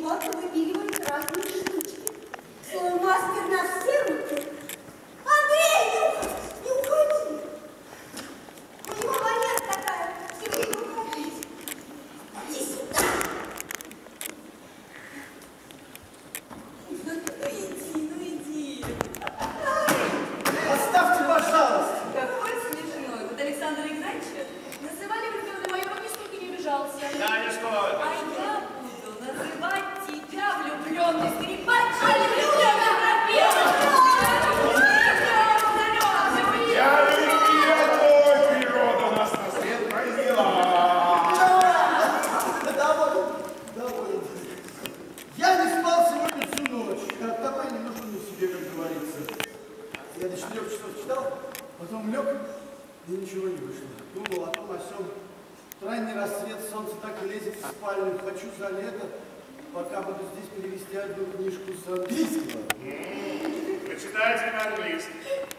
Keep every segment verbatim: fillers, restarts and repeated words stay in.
много выпиливать разные штучки. Свой мастер на все руки. Андрей, не уходи. У него манера такая, все время уходить. Иди сюда. Ну иди, ну иди. Оставьте, пожалуйста. Какой смешной. Вот Александра Игнатьевича называли влюбленным майором, нисколько не обижался. Да, не что. А я буду называть тебя влюбленный скрипач, а влюбленный пропел. Я любил природу нас на свет произвела. Доволен, доволен. Я не спал сегодня всю ночь. От того я не нужен на себе, как говорится. Я до четырех часов читал, потом лег, и ничего не вышло. Думал о том, о сём. Ранний рассвет, солнце так и лезет в спальню. Хочу за лето, пока буду здесь перевести одну книжку с английского. Прочитайте на английский.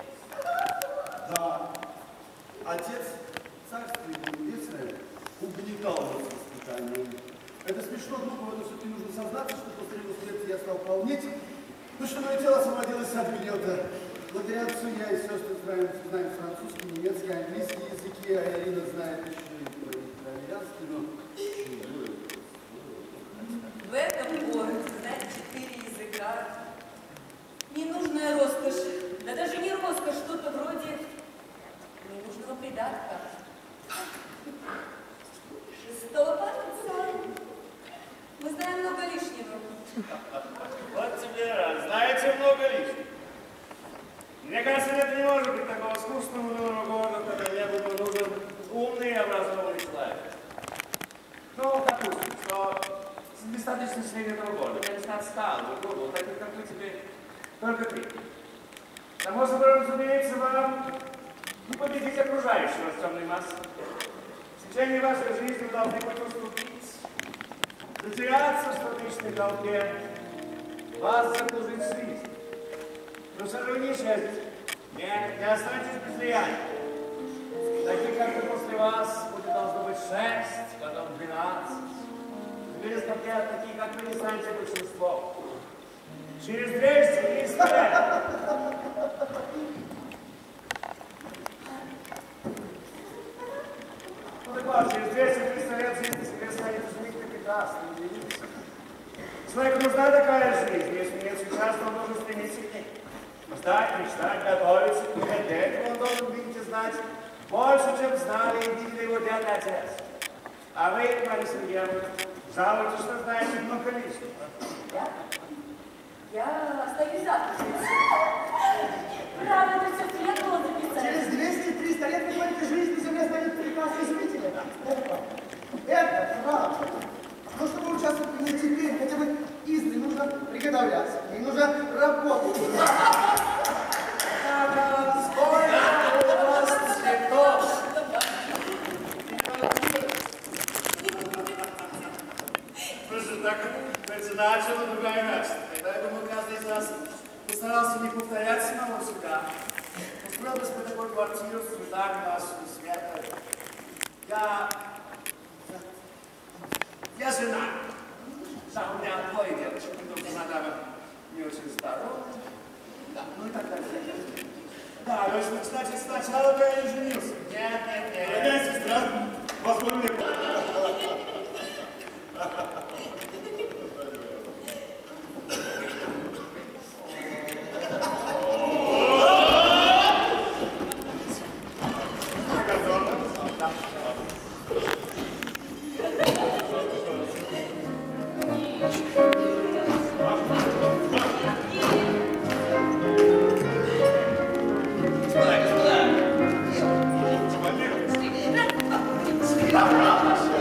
Да. Отец, царство ему небесное, угнетал нас воспитанием. Это смешно, глупо, но все-таки нужно сознаться, что после его смерти я стал полнеть, потому что мое тело освободилось от гнета. Благодаря отцу я и сестры знаем, знаем французский, немецкий, английский языки, а Ирина знает еще и итальянский, но... В этом городе знать четыре языка ненужная роскошь. Да даже не роскошь, что-то вроде ненужного придатка. Шестого конца. Мы знаем много лишнего. Вот тебе раз. Знаете много лишнего. Мне кажется, это не может быть такого скучного нового города, в котором я буду нужен умный и образованный человек. Ну, допустим, что достаточно среднего города, конечно, отсталый город, таких, как вы, тебе только три. Само собой, разумеется, вам не победить окружающего с темной массы. В течение вашей жизни вы должны поступить, затеряться в статичной толпе, вас закружить жизнь. Но все же вы не исчезнете. Нет, не останетесь без влияния. Таких, как и после вас, будет должно быть шесть, потом двенадцать. Через такие, такие, как вы, не станете большинством. Через двести триста лет. Ну так вот, через двести триста лет жизни себе станет жить прекрасно. Человеку нужна такая жизнь, если нет сейчас, то он должен стремиться к ней. Ждать, мечтать, готовиться, и для этого он должен видеть и знать больше, чем знали и видели его дед и отец. А вы, Мария Сергеевна, жалуете, что знаете много лишнего. Я? Я остаюсь завтра. Правда, это все следовало записать. Через двести-триста лет, как говорите, жизнь на земле станет прекрасной зрителем. Это правда. Но чтобы участвовать в ней теперь, хотя бы издали, нужно приготовляться. И нужно работать. Сколько у вас цветов? Слушай, так это начало другое место. Тогда я думаю, каждый из нас постарался не повторять самого себя. Устроил бы себе такую квартиру с цветами нашего света. Я... Я жена. Да, у меня двое девочек, потому что она не очень здоровая. Да, ну и так далее. Да, то есть, значит, сначала бы я не женился. Нет, нет, нет. Дорогая сестра, позволь мне... Thank you.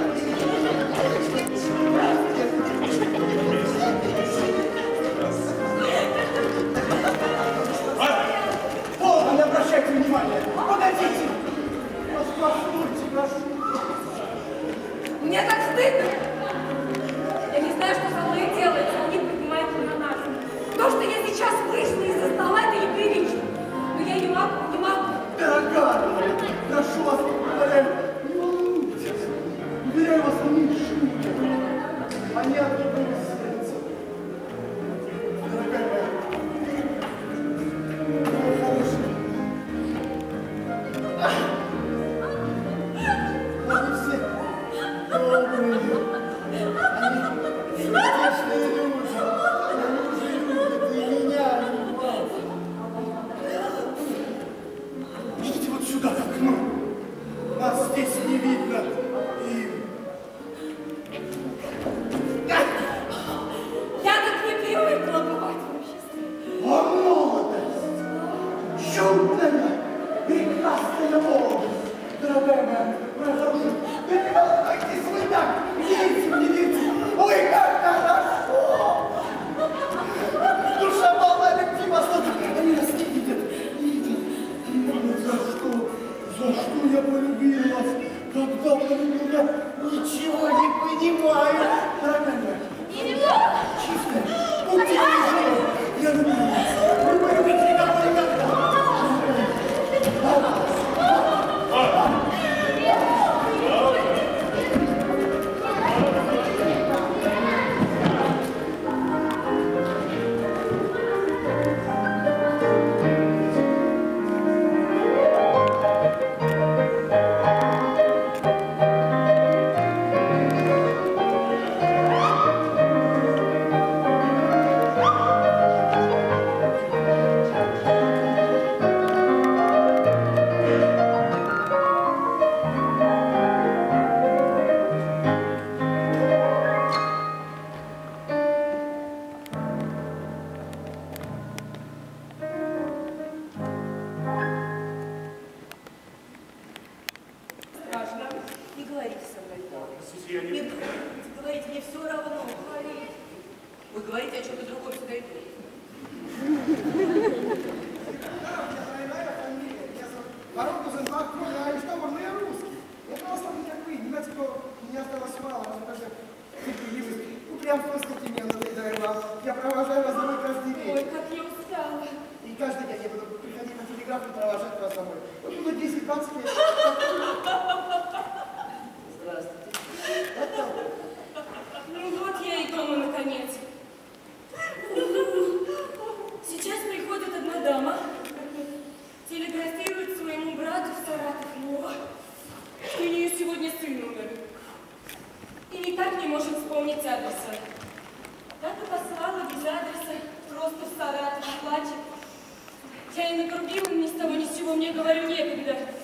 говорите о чем-то другом, сюда иду. Да, у меня тройная фамилия. Меня зовут Барон Кузенбах, а и что вам, ну я русский. Я просто не как вы, понимаете, что мне осталось мало, но даже терпеливый. Упрямство скотиненно, передаю вам. Я провожаю вас домой каждый Ой, вечер. как я устала. И каждый день я буду приходить на телеграф и провожать вас домой. Вот буду десять-двадцать лет. Здравствуйте. Ну вот я и дома, наконец. Сейчас приходит одна дама, телеграфирует своему брату в Саратов, что у нее сегодня сын умер. И никак не может вспомнить адреса. Так и послала без адреса, просто в Саратов, плачет. Я и нагрубила ни с того ни с сего, мне, говорю, некогда.